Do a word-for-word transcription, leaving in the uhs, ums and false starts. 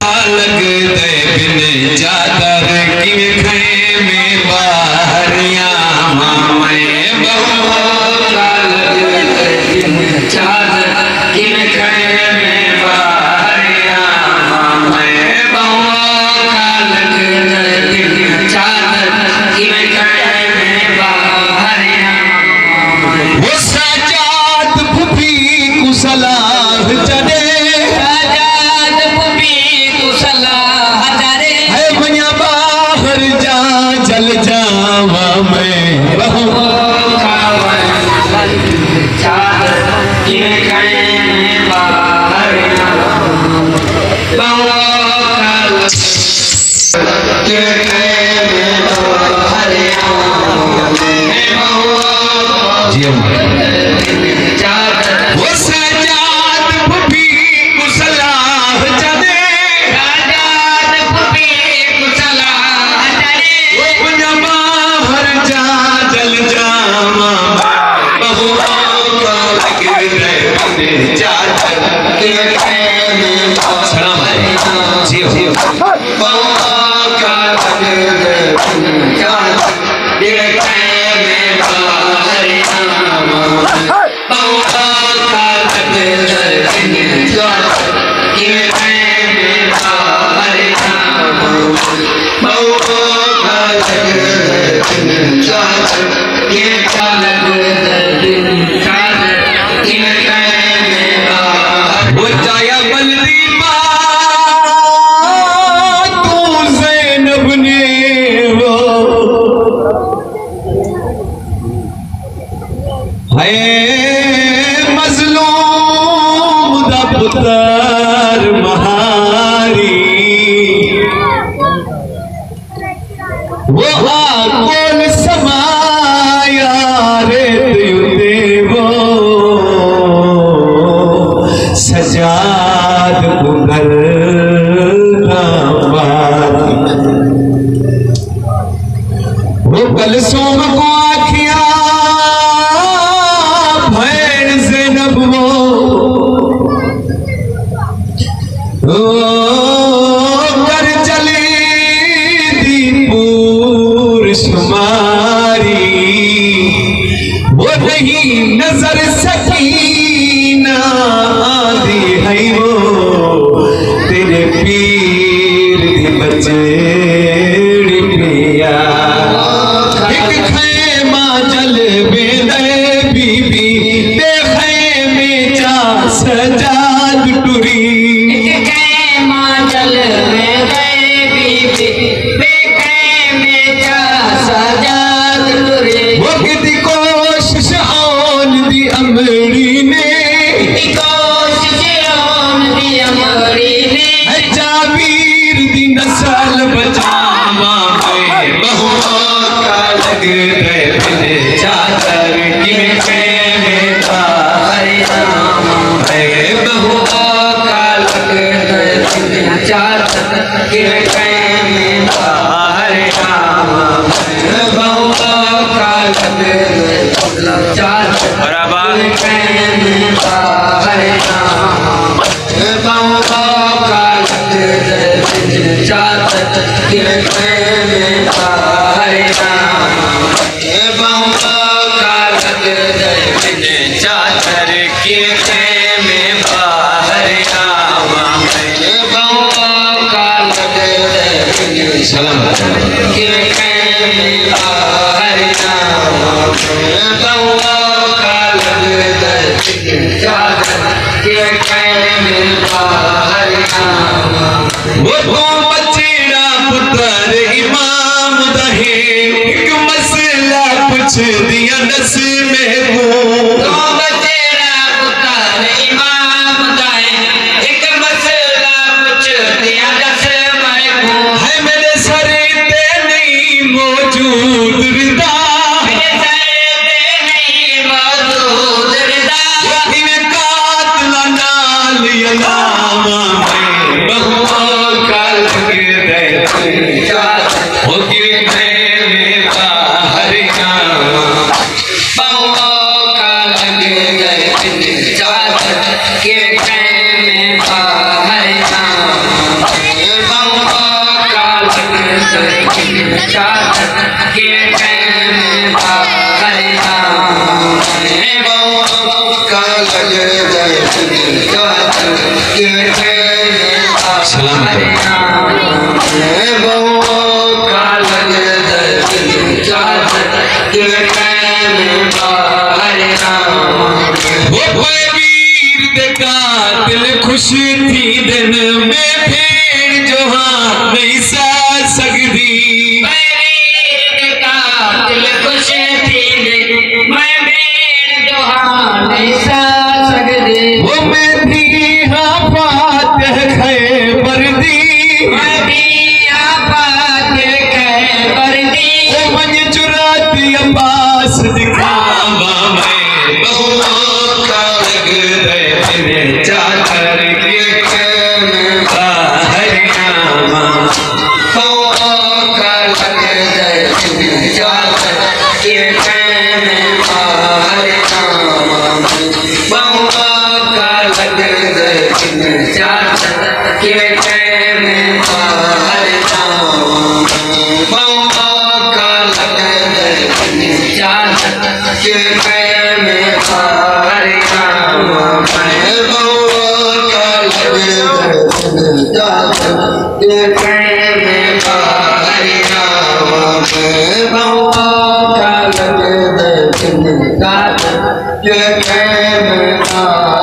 का लग दे बिन चादर की खेमे बाहरिया मैं बहुओं का लग दे बिन चादर की खेमे बाहरिया मैं बहुओं का लग दे बिन चादर की खेमे बाहरिया वो सजाद फुफी को सलाह चढ़े दिया दस में को बचेरा पुत्र इमाम दाए एक मसला पूछ दिया दस में को है मेरे शरीर नहीं मौजूद रिदा मेरे शरीर नहीं मौजूद रिदा इन कातल नाल यलामा में बहुओं का लग दे हो कि सलामत दिल खुश थी दिन में भेड़ जो हाँ नहीं सा सकती दिल खुश थी दिन में भेड़ जो हाँ नहीं सा सकती वो मैं थी हाँ बात खैबर दी मैं थी हाँ बात खैबर दी वो मन चुराती अब्बास दिखावा मैं बहुत का लग रहे चादर Yeah.